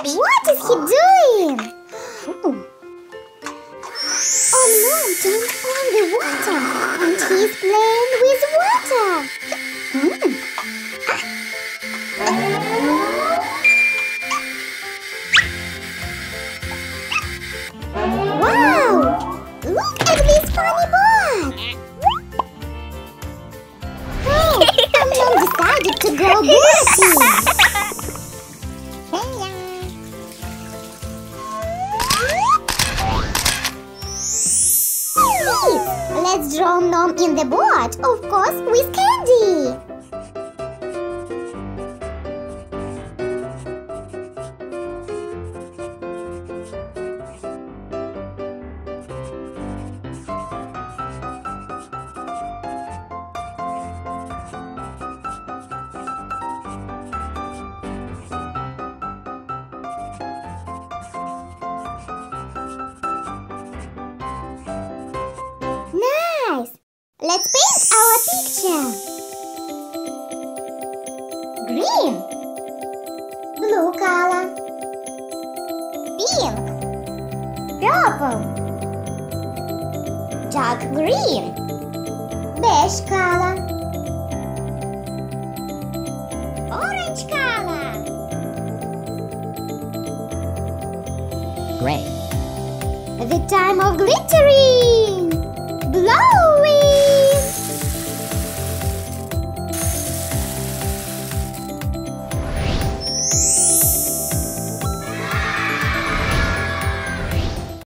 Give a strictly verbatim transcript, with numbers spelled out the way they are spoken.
What is he doing? Om Nom turned on the water and he's playing with water. Mm. Wow! Look at this funny bug! Hey, Om Nom decided to go boating. Let's draw Om Nom in the boat, of course, with candy. Nice! Let's paint our picture. Green, blue color, pink, purple, dark green, beige color, orange color, Gray. the time of glittering. Blow!